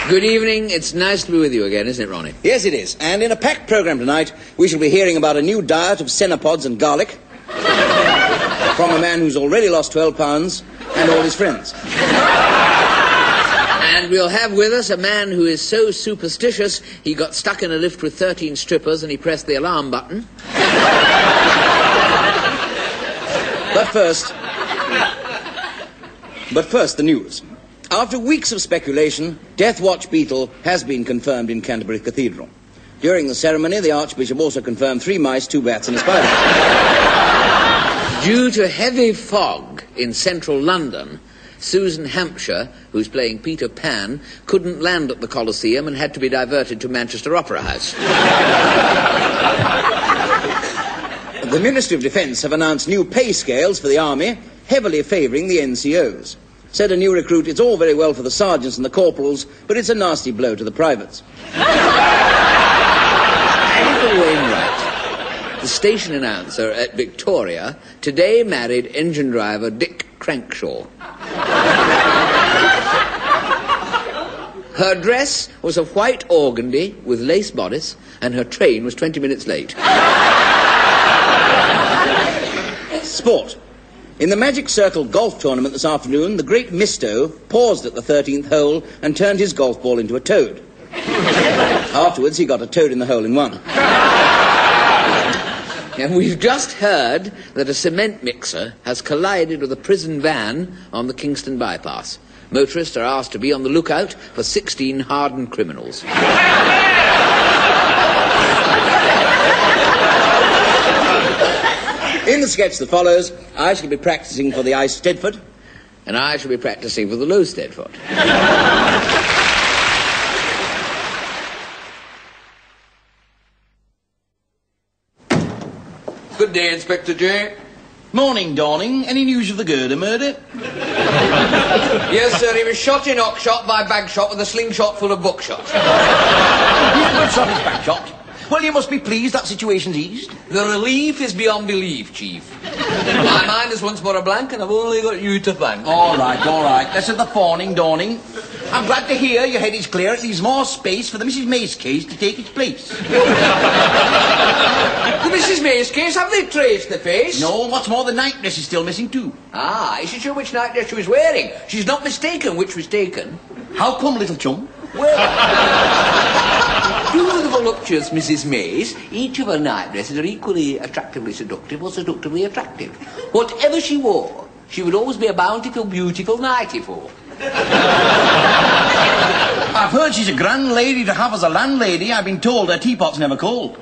Good evening. It's nice to be with you again, isn't it, Ronnie? Yes, it is. And in a packed programme tonight, we shall be hearing about a new diet of cenopods and garlic from a man who's already lost 12 pounds and all his friends. And we'll have with us a man who is so superstitious he got stuck in a lift with 13 strippers and he pressed the alarm button. But first, the news. After weeks of speculation, Death Watch Beetle has been confirmed in Canterbury Cathedral. During the ceremony, the Archbishop also confirmed 3 mice, 2 bats and a spider. Due to heavy fog in central London, Susan Hampshire, who's playing Peter Pan, couldn't land at the Colosseum and had to be diverted to Manchester Opera House. The Ministry of Defence have announced new pay scales for the Army, heavily favouring the NCOs. Said a new recruit, it's all very well for the sergeants and the corporals, but it's a nasty blow to the privates. Uncle Wainwright, the station announcer at Victoria, today married engine driver Dick Crankshaw. Her dress was a white organdy with lace bodice, and her train was 20 minutes late. Sport. In the Magic Circle golf tournament this afternoon, the great Misto paused at the 13th hole and turned his golf ball into a toad. Afterwards, he got a toad in the hole in one. And we've just heard that a cement mixer has collided with a prison van on the Kingston bypass. Motorists are asked to be on the lookout for 16 hardened criminals. In the sketch that follows, I shall be practising for the Ice Stedford. And I shall be practising for the Low Stedford. Good day, Inspector J. Morning, Dawning. Any news of the Girder murder? Yes, sir, he was shot in Oxshot by Bagshot with a slingshot full of buckshot. Shot is Bagshot. Well, you must be pleased that situation's eased. The relief is beyond belief, Chief. My mind is once more a blank, and I've only got you to thank. All right. Let's have the fawning, Dawning. I'm glad to hear your head is clear. It leaves more space for the Mrs. Mace case to take its place. The Mrs. Mace case, have they traced the face? No, what's more, the nightdress is still missing too. Ah, is she sure which nightdress she was wearing? She's not mistaken which was taken. How come, little chum? Well, to the voluptuous Mrs. Mace, each of her nightdresses are equally attractively seductive or seductively attractive. Whatever she wore, she would always be a bountiful, beautiful nighty for. I've heard she's a grand lady to have as a landlady. I've been told her teapot's never cold.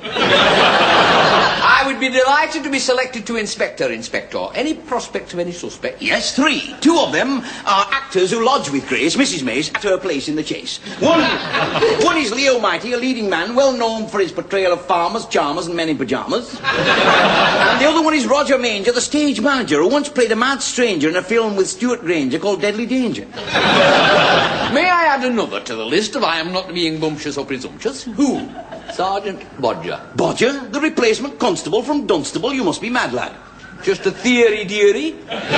I would be delighted to be selected to Inspector. Any prospect of any suspect? Yes, 3. 2 of them are actors who lodge with Grace, Mrs. Mace, at her place in the chase. One is Leo Mighty, a leading man, well known for his portrayal of farmers, charmers, and men in pyjamas. And the other one is Roger Manger, the stage manager, who once played a mad stranger in a film with Stuart Granger called Deadly Danger. May I add another to the list if I am not being bumptious or presumptuous? Who? Sergeant Bodger. Bodger? The replacement constable from Dunstable? You must be mad, lad. Just a theory, dearie.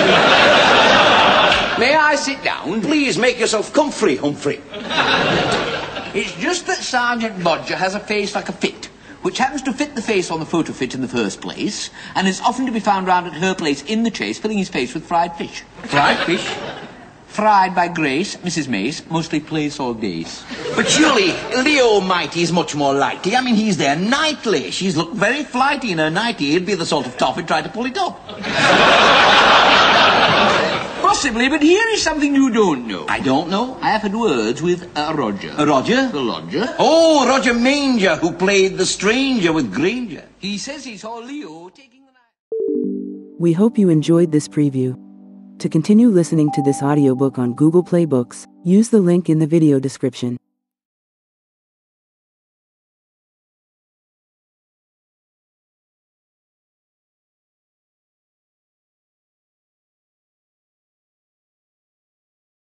May I sit down? Please make yourself comfy, Humphrey. It's just that Sergeant Bodger has a face like a fit, which happens to fit the face on the photo fit in the first place, and is often to be found round at her place in the chase, filling his face with fried fish. Fried fish? Fried by Grace, Mrs. Mace, mostly place all days. But surely Leo Mighty is much more lighty. I mean, he's there nightly. She's looked very flighty in her nighty. He'd be the sort of toff who'd try to pull it up. Possibly, but here is something you don't know. I don't know. I have had words with Roger. Roger? The lodger. Oh, Roger Manger, who played the stranger with Granger. He says he saw Leo taking the night. We hope you enjoyed this preview. To continue listening to this audiobook on Google Play Books, use the link in the video description.